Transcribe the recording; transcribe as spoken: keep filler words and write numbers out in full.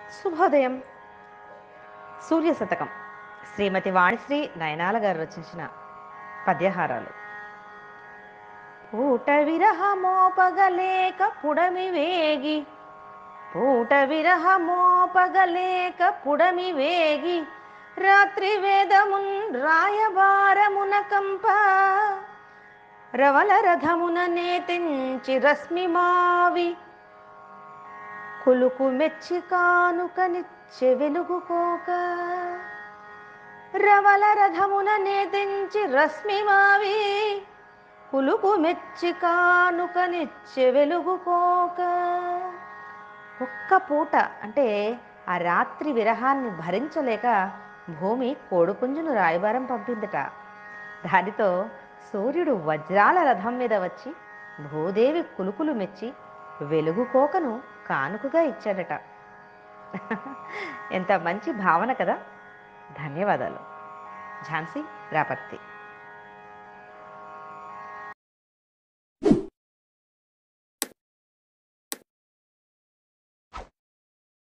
శుభోదయం. సూర్య శతకం శ్రీమతి వాణిశ్రీ నయనాల గారు రచించిన పద్యహారాలు. పూట విరహమోపగలేక పుడమి వేగి పూట విరహమోపగలేక పుడమి వేగి రాత్రి వేదమున్ రాయబారమున కంప రవల రథమున నేతించి రశ్మి మావి కులుకు మెచ్చి కానుకనిచ్చే వెలుగుకోక రవల రథమున నేతించి రశ్మి మావి కులుకు మెచ్చి కానుకనిచ్చే వెలుగుకోక. ఒక్క పూట అంటే ఆ రాత్రి విరహాన్ని భరించలేక భూమి కోడుపుంజును రాయబారం పంపిందట. దానితో సూర్యుడు వజ్రాల రథం మీద వచ్చి భూదేవి కులుకులు మెచ్చి వెలుగుకోకను కానుకగా ఇచ్చాడట. ఎంత మంచి భావన కదా. ధన్యవాదాలు. ఝాన్సీ రాపర్తి.